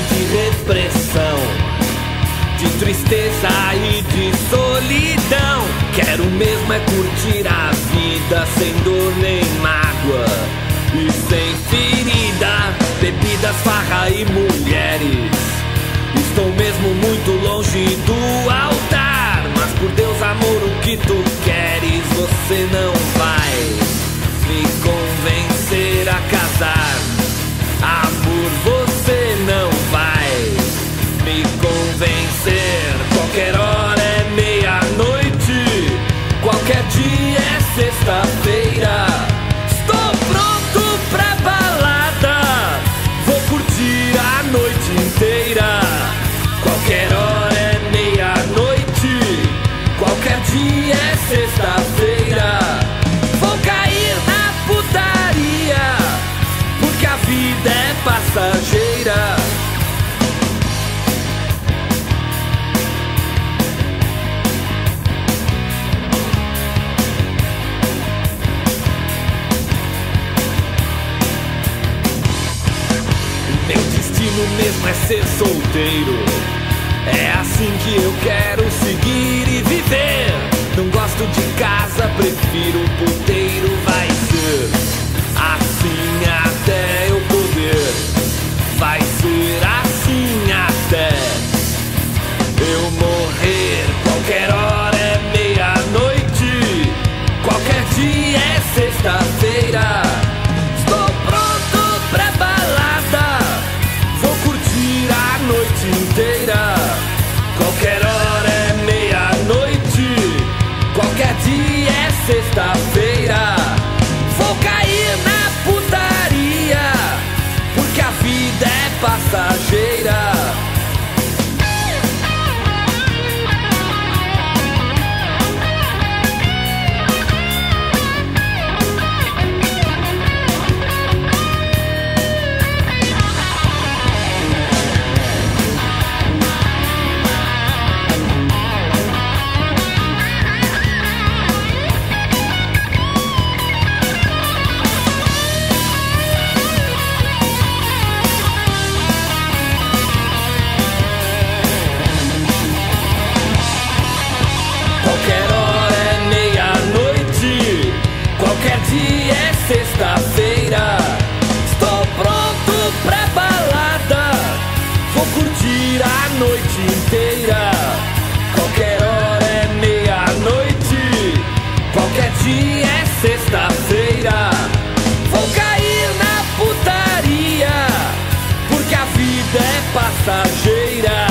de repressão, de tristeza e de solidão. Quero mesmo é curtir a vida sem dor nem mágoa e sem ferida. Bebidas, farra e mulheres, estou mesmo muito longe do altar. Mas por Deus, amor, o que tu queres, você não vai me convencer a casar. Amor, você não vai me convencer. Qualquer hora é meia-noite, qualquer dia é sexta-feira. Estou pronto pra balada, vou curtir a noite inteira. Qualquer hora é meia-noite, qualquer dia é sexta-feira. Vou cair na putaria, porque a vida é passageira. Meu destino mesmo é ser solteiro, é assim que eu quero seguir e viver. Não gosto de casa, prefiro um puteiro. Vai ser assim até eu poder, vai ser assim até eu morrer. Qualquer hora é meia-noite, qualquer dia é sexta-feira. Estou pronto pra balada, vou curtir a noite inteira. Qualquer hora é meia-noite, qualquer dia é sexta-feira. Vou cair na putaria, porque a vida é passageira. Dia é sexta-feira, estou pronto pra balada, vou curtir a noite inteira. Qualquer hora é meia-noite, qualquer dia é sexta-feira. Vou cair na putaria, porque a vida é passageira.